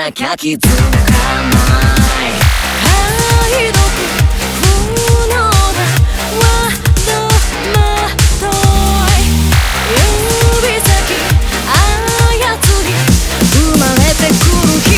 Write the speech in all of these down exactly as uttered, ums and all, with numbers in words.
なきゃ気づかない解読不能なワードまとい指先操り生まれてくる光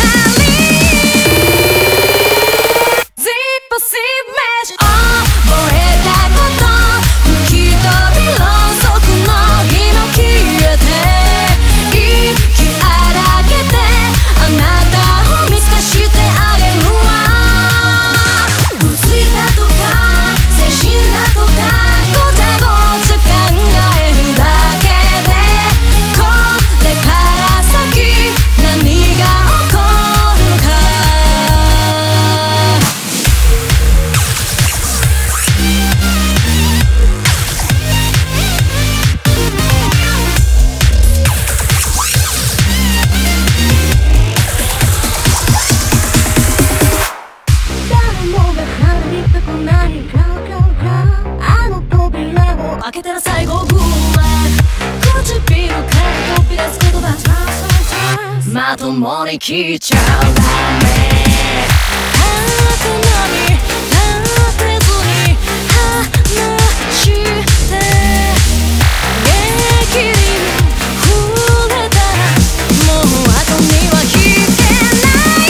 Zip Message 覚えたこと吹き飛びろうそくの火の消えて息荒げてあなたを見透かしてあげるわうついたとか精神だとかごちゃごちゃ考えるだけでこれから先何が起こるか誰もが離れたくないからあの扉を開けたら最後グー唇から飛び出す言葉まともに聞いちゃダメ頭に立てずに話して激励触れたらもう後には引けない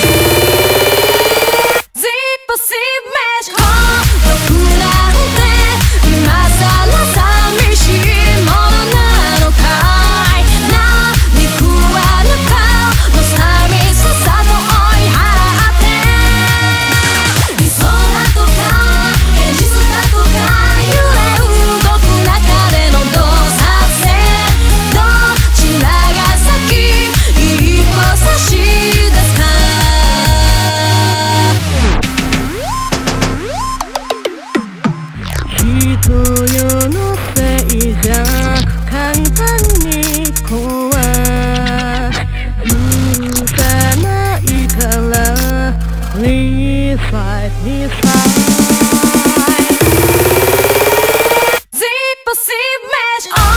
Zip Message 孤独なんて今さら寂しいものなのかい何食わぬ顔の寂しさと追い払って理想だとか現実だとか揺れ動く中での洞察性どちらが先一歩差し出すか人よのせいじゃ簡単に壊許さないから Please fight me fight Zip Message